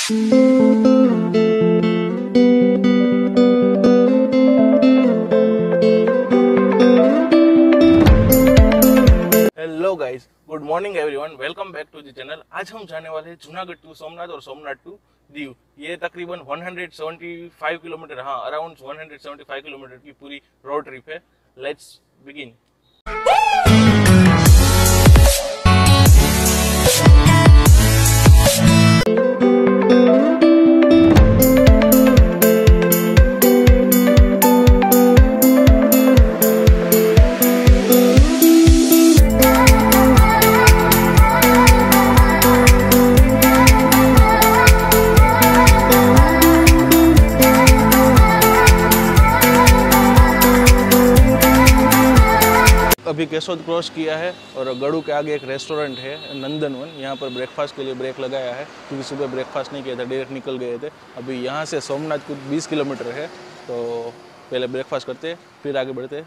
Hello guys, good morning everyone, welcome back to the channel. आज हम जाने वाले हैं जूनागढ़ टू सोमनाथ और सोमनाथ टू दीव। ये तकरीबन 175 किलोमीटर, हाँ अराउंड 175 किलोमीटर की पूरी रोड ट्रिप है। Let's begin. अभी केसोद क्रॉस किया है और गड़ू के आगे एक रेस्टोरेंट है नंदनवन। यहाँ पर ब्रेकफास्ट के लिए ब्रेक लगाया है क्योंकि सुबह ब्रेकफास्ट नहीं किया था, डायरेक्ट निकल गए थे। अभी यहाँ से सोमनाथ कुछ 20 किलोमीटर है, तो पहले ब्रेकफास्ट करते फिर आगे बढ़ते।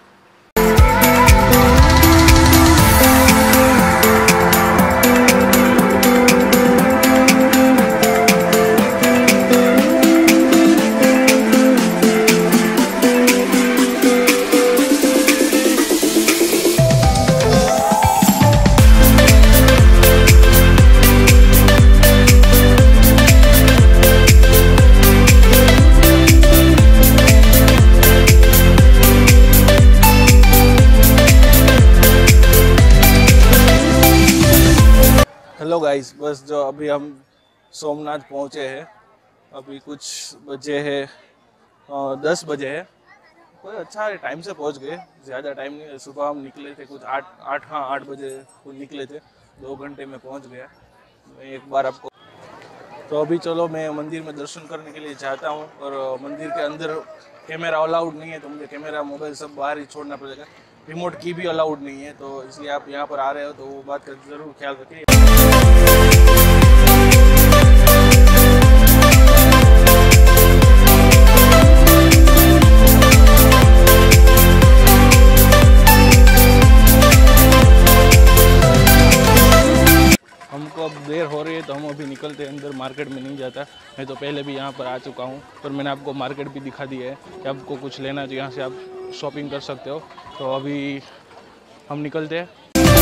हेलो गाइस, बस जो अभी हम सोमनाथ पहुँचे हैं, अभी कुछ बजे है 10 बजे है। कोई अच्छा टाइम से पहुँच गए, ज़्यादा टाइम नहीं। सुबह हम निकले थे कुछ 8 बजे को निकले थे, 2 घंटे में पहुँच गया। मैं एक बार आपको तो अभी चलो मैं मंदिर में दर्शन करने के लिए जाता हूँ। और मंदिर के अंदर कैमरा अलाउड नहीं है, तो मुझे कैमरा मोबाइल सब बाहर ही छोड़ना पड़ेगा। रिमोट की भी अलाउड नहीं है, तो इसलिए आप यहाँ पर आ रहे हो तो वो बात का ज़रूर ख्याल रखिए। हमको अब देर हो रही है तो हम अभी निकलते हैं अंदर। मार्केट में नहीं जाता, मैं तो पहले भी यहाँ पर आ चुका हूँ, पर मैंने आपको मार्केट भी दिखा दिया है कि आपको कुछ लेना है तो यहाँ से आप शॉपिंग कर सकते हो। तो अभी हम निकलते हैं।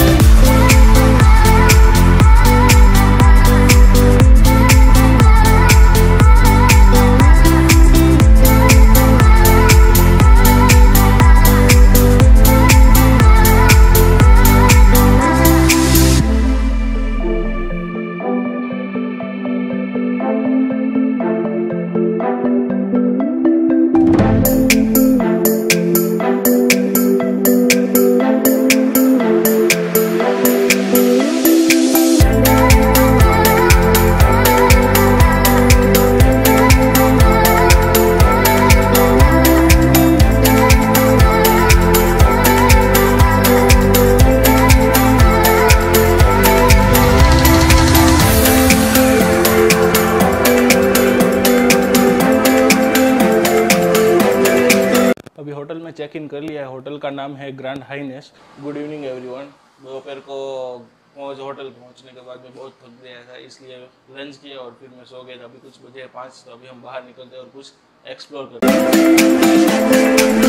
होटल में चेक इन कर लिया है। होटल का नाम है grand highness. Good evening everyone. दोपहर को होटल पहुंचने के बाद मैं बहुत थक गया था, इसलिए लंच किया और फिर मैं सो गया था। अभी कुछ बजे 5, तो अभी हम बाहर निकलते हैं और कुछ एक्सप्लोर करते हैं।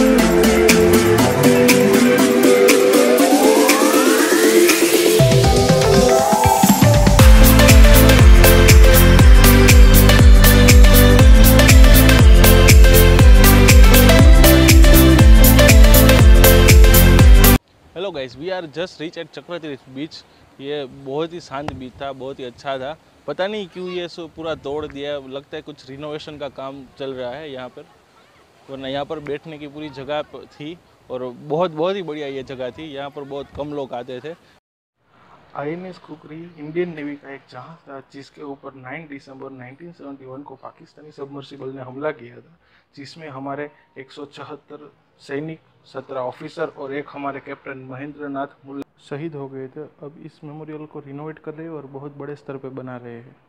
Hello guys, we are just reach at Chakratirth beach. ये बहुत ही शांत बीच था, बहुत ही अच्छा था। पता नहीं क्यों ये पूरा तोड़ दिया, लगता है कुछ रिनोवेशन का काम चल रहा है यहाँ पर, वरना यहाँ पर बैठने की पूरी जगह थी और बहुत ही बढ़िया ये जगह थी। यहाँ पर बहुत कम लोग आते थे। INS खुखरी इंडियन नेवी का एक जहाज था जिसके ऊपर 9 दिसंबर 1971 को पाकिस्तानी सबमर्सिबल ने हमला किया था, जिसमें हमारे 174 सैनिक, 17 ऑफिसर और एक हमारे कैप्टन महेंद्र नाथ मुल्ला शहीद हो गए थे। अब इस मेमोरियल को रिनोवेट कर रहे हैं और बहुत बड़े स्तर पे बना रहे हैं।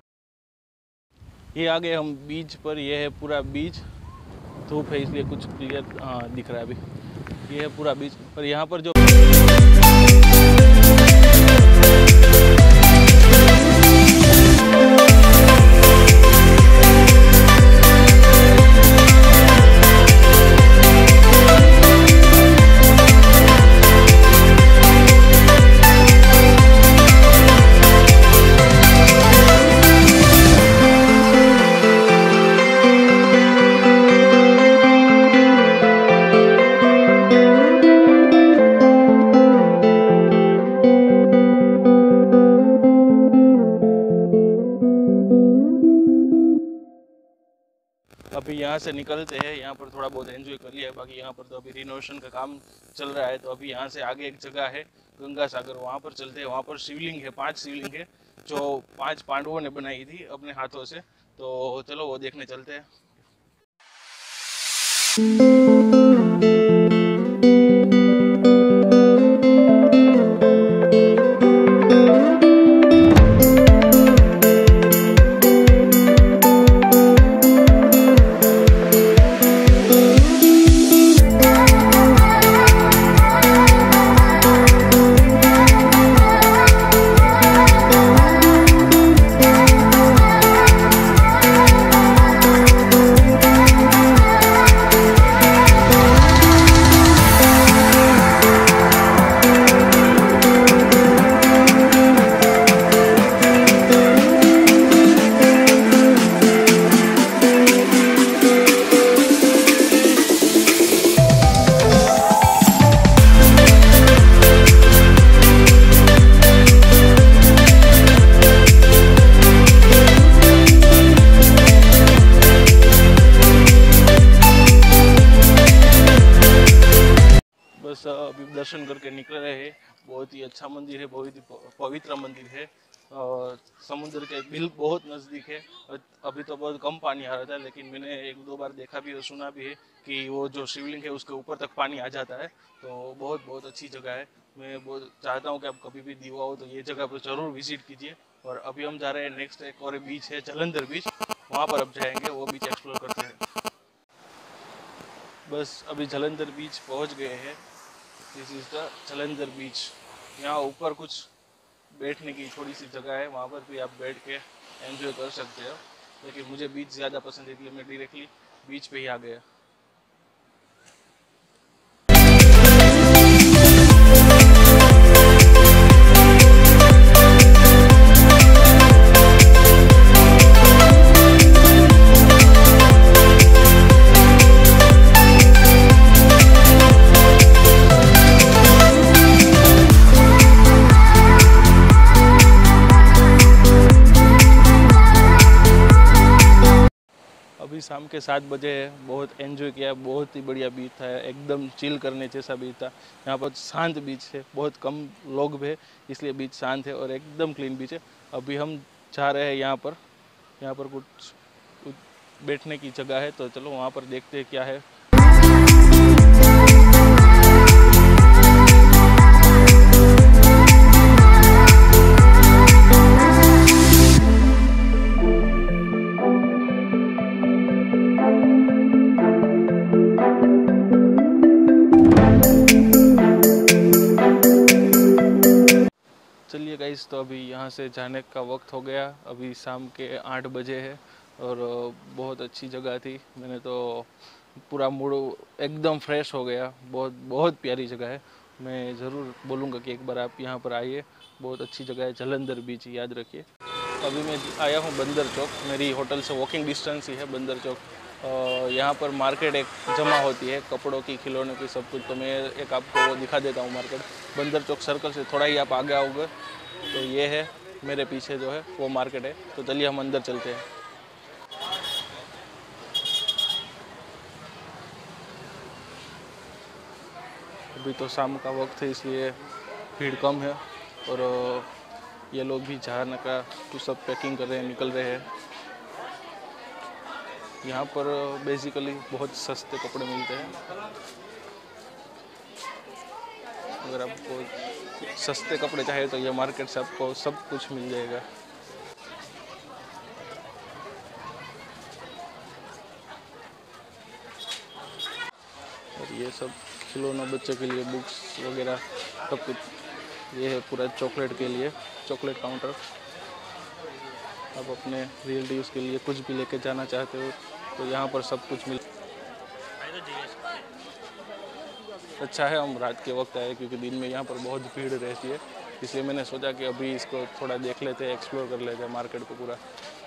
ये आगे हम बीच पर, ये है पूरा बीच। धूप है इसलिए कुछ क्लियर दिख रहा है अभी। ये है पूरा बीच, पर यहाँ पर जो अभी यहाँ से निकलते हैं, यहाँ पर थोड़ा बहुत एंजॉय कर लिया है। बाकी यहाँ पर तो अभी रिनोवेशन का काम चल रहा है, तो अभी यहाँ से आगे एक जगह है गंगा सागर, वहाँ पर चलते हैं। वहाँ पर शिवलिंग है, 5 शिवलिंग है जो 5 पांडवों ने बनाई थी अपने हाथों से। तो चलो वो देखने चलते हैं। बस अभी दर्शन करके निकल रहे हैं। बहुत ही अच्छा मंदिर है, बहुत ही पवित्र मंदिर है और समुद्र के बिल बहुत नज़दीक है। अभी तो बहुत कम पानी आ रहा था, लेकिन मैंने 1-2 बार देखा भी और सुना भी है कि वो जो शिवलिंग है उसके ऊपर तक पानी आ जाता है। तो बहुत अच्छी जगह है। मैं बहुत चाहता हूँ कि आप कभी भी दीवा हो तो ये जगह पर ज़रूर विजिट कीजिए। और अभी हम जा रहे हैं नेक्स्ट, एक और बीच है जलंधर बीच, वहाँ पर अब जाएंगे, वो बीच एक्सप्लोर करते हैं। बस अभी जलंधर बीच पहुँच गए हैं। This is the Jalandhar beach. यहाँ ऊपर कुछ बैठने की थोड़ी सी जगह है, वहाँ पर भी आप बैठ के एंजॉय कर सकते हो। लेकिन मुझे बीच ज़्यादा पसंद है, इसलिए मैं डायरेक्टली बीच पे ही आ गया। अभी शाम के 7 बजे है। बहुत एंजॉय किया, बहुत ही बढ़िया बीच था, एकदम चिल करने जैसा बीच था। यहाँ पर शांत बीच है, बहुत कम लोग भी है, इसलिए बीच शांत है और एकदम क्लीन बीच है। अभी हम जा रहे हैं यहाँ पर कुछ बैठने की जगह है, तो चलो वहाँ पर देखते हैं क्या है। चलिए गाइस, तो अभी यहाँ से जाने का वक्त हो गया। अभी शाम के 8 बजे है और बहुत अच्छी जगह थी। मैंने तो पूरा मूड एकदम फ्रेश हो गया। बहुत प्यारी जगह है। मैं ज़रूर बोलूँगा कि एक बार आप यहाँ पर आइए, बहुत अच्छी जगह है। जलंधर बीच, याद रखिए। अभी मैं आया हूँ बंदर चौक, मेरी होटल से वॉकिंग डिस्टेंस ही है बंदर चौक। यहाँ पर मार्केट एक जमा होती है, कपड़ों की, खिलौनों की, सब कुछ। तो मैं एक आपको वो दिखा देता हूँ मार्केट। बंदर चौक सर्कल से थोड़ा ही आप आगे आओगे तो ये है, मेरे पीछे जो है वो मार्केट है। तो चलिए हम अंदर चलते हैं। अभी तो शाम का वक्त है, इसलिए भीड़ कम है और ये लोग भी जाने का कुछ सब पैकिंग कर रहे हैं, निकल रहे हैं। यहाँ पर बेसिकली बहुत सस्ते कपड़े मिलते हैं। अगर आपको सस्ते कपड़े चाहिए तो ये मार्केट से आपको सब कुछ मिल जाएगा। और ये सब खिलौना, बच्चों के लिए बुक्स वगैरह सब कुछ। ये है पूरा चॉकलेट के लिए, चॉकलेट काउंटर। आप अपने रिलेटिव्स के लिए कुछ भी लेके जाना चाहते हो तो यहाँ पर सब कुछ मिल। अच्छा है हम रात के वक्त आए, क्योंकि दिन में यहाँ पर बहुत भीड़ रहती है। इसलिए मैंने सोचा कि अभी इसको थोड़ा देख लेते हैं, एक्सप्लोर कर लेते हैं मार्केट को पूरा।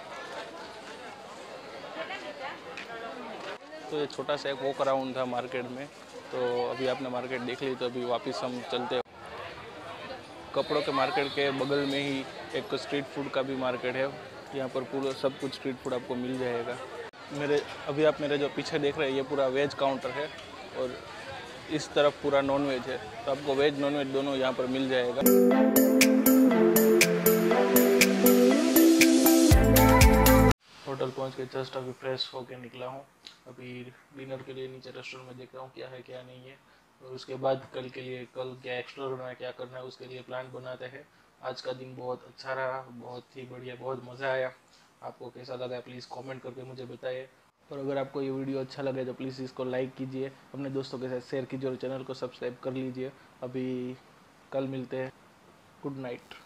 तो ये छोटा सा एक वॉक अराउंड था मार्केट में। तो अभी आपने मार्केट देख ली, तो अभी वापस हम चलते हैं। कपड़ों के मार्केट के बगल में ही एक स्ट्रीट फूड का भी मार्केट है। यहाँ पर पूरा सब कुछ स्ट्रीट फूड आपको मिल जाएगा। अभी आप मेरे जो पीछे देख रहे हैं ये पूरा वेज काउंटर है और इस तरफ पूरा नॉन वेज है, तो आपको वेज नॉन वेज दोनों यहाँ पर मिल जाएगा। होटल पहुँच के जस्ट अभी फ्रेश होके निकला हूँ। अभी डिनर के लिए नीचे रेस्टोरेंट में देख रहा हूँ क्या है क्या नहीं है, और उसके बाद कल के लिए कल क्या एक्सप्लोर करना है, क्या करना है, उसके लिए प्लान बनाते हैं। आज का दिन बहुत अच्छा रहा, बहुत ही बढ़िया, बहुत मज़ा आया। आपको कैसा लगा प्लीज़ कमेंट करके मुझे बताइए, और अगर आपको ये वीडियो अच्छा लगे तो प्लीज़ इसको लाइक कीजिए, अपने दोस्तों के साथ शेयर कीजिए और चैनल को सब्सक्राइब कर लीजिए। अभी कल मिलते हैं। Good night.